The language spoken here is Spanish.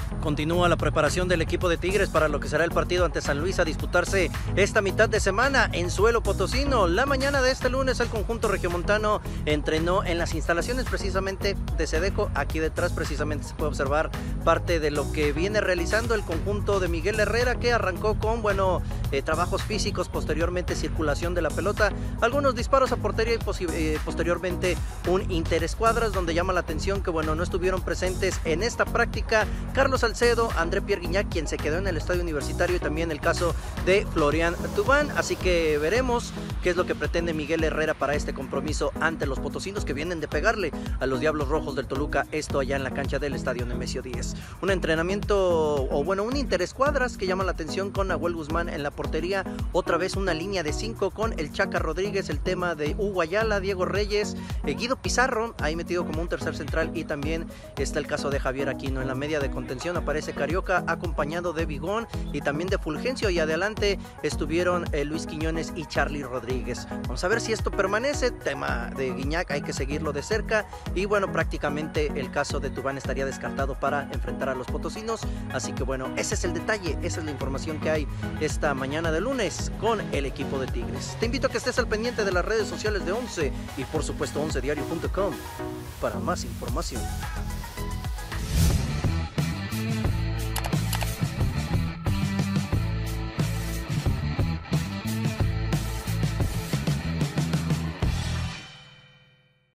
Continúa la preparación del equipo de Tigres para lo que será el partido ante San Luis a disputarse esta mitad de semana en suelo potosino. La mañana de este lunes el conjunto regiomontano entrenó en las instalaciones precisamente de Sedeco. Aquí detrás precisamente se puede observar parte de lo que viene realizando el conjunto de Miguel Herrera, que arrancó con trabajos físicos, posteriormente circulación de la pelota, algunos disparos a portería y posteriormente un interescuadras, donde llama la atención que no estuvieron presentes en esta práctica Carlos Salcedo, André Pierre Guignac, quien se quedó en el estadio universitario, y también el caso de Florian Thauvin. Así que veremos qué es lo que pretende Miguel Herrera para este compromiso ante los potosinos, que vienen de pegarle a los Diablos Rojos del Toluca, esto allá en la cancha del estadio Nemesio 10. Un entrenamiento, un interescuadras que llama la atención con Nahuel Guzmán en la portería, otra vez una línea de 5 con el Chaca Rodríguez, el tema de Hugo Ayala, Diego Reyes, Guido Pizarro, ahí metido como un tercer central, y también está el caso de Javier Aquino. En la media de contención aparece Carioca, acompañado de Vigón y también de Fulgencio, y adelante estuvieron Luis Quiñones y Charlie Rodríguez. Vamos a ver si esto permanece. Tema de Guignac hay que seguirlo de cerca, y prácticamente el caso de Thauvin estaría descartado para enfrentar a los potosinos. Así que ese es el detalle, esa es la información que hay esta mañana de lunes con el equipo de Tigres. Te invito a que estés al pendiente de las redes sociales de 11 y por supuesto 11diario.com para más información.